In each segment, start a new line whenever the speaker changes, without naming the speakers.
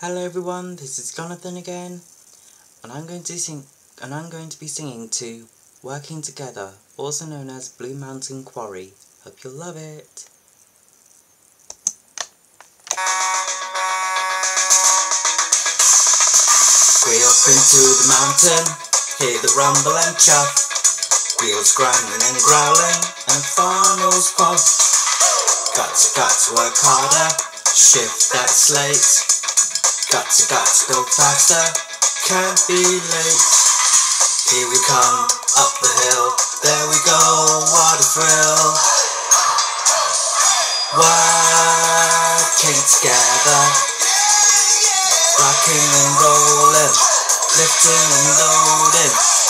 Hello everyone, this is Jonathan again, and I'm going to be singing to Working Together, also known as Blue Mountain Quarry. Hope you'll love it. Way up into the mountain, hear the rumble and chuff, wheels grinding and growling, and funnels puff. Got to work harder, shift that slate. Got to go faster, can't be late. Here we come, up the hill, there we go, what a thrill. Working together, rocking and rolling, lifting and loading.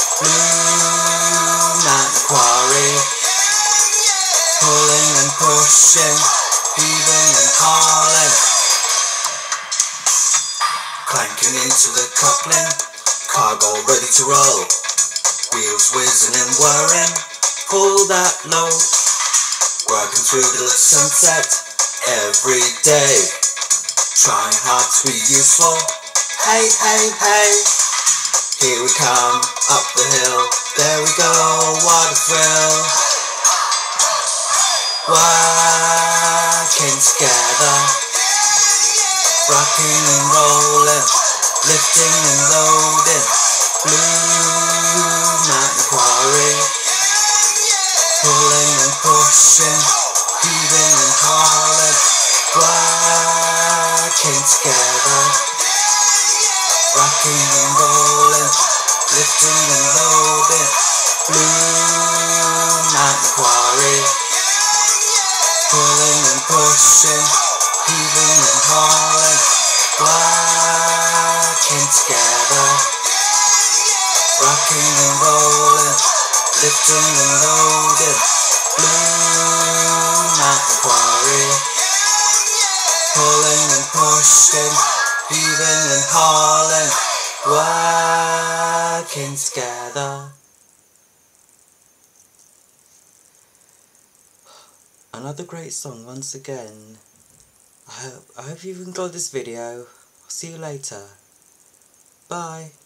Blue Mountain Quarry, pulling and pushing, heaving and hauling. Clanking into the coupling, cargo ready to roll. Wheels whizzing and whirring, pull that load. Working through the sunset every day, trying hard to be useful. Hey, hey, hey. Here we come, up the hill, there we go, what a thrill. Working together, rocking and rolling, lifting and loading. Blue Mountain Quarry, pulling and pushing, heaving and hauling. Working together, rocking and rolling, lifting and loading. Blue Mountain Quarry, pulling and pushing, heaving and hauling. Working together, rocking and rolling, lifting and loading. Blue Mountain Quarry, pulling and pushing, heaving and hauling. Working together. Another great song once again. I hope you've enjoyed this video. I'll see you later. Bye.